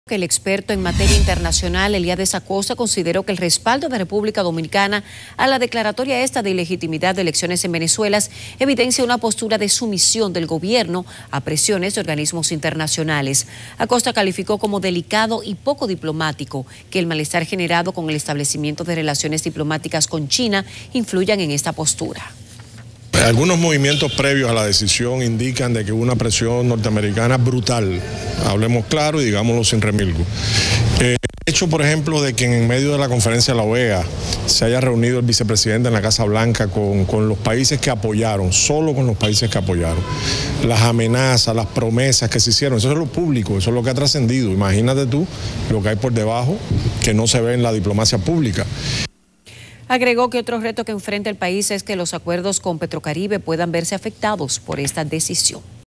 El experto en materia internacional, Eliades Acosta, consideró que el respaldo de República Dominicana a la declaratoria esta de ilegitimidad de elecciones en Venezuela evidencia una postura de sumisión del gobierno a presiones de organismos internacionales. Acosta calificó como delicado y poco diplomático que el malestar generado con el establecimiento de relaciones diplomáticas con China influyan en esta postura. Algunos movimientos previos a la decisión indican de que hubo una presión norteamericana brutal, hablemos claro y digámoslo sin remilgo. El hecho, por ejemplo, de que en medio de la conferencia de la OEA se haya reunido el vicepresidente en la Casa Blanca con los países que apoyaron, solo con los países que apoyaron, las amenazas, las promesas que se hicieron, eso es lo público, eso es lo que ha trascendido. Imagínate tú lo que hay por debajo que no se ve en la diplomacia pública. Agregó que otro reto que enfrenta el país es que los acuerdos con Petrocaribe puedan verse afectados por esta decisión.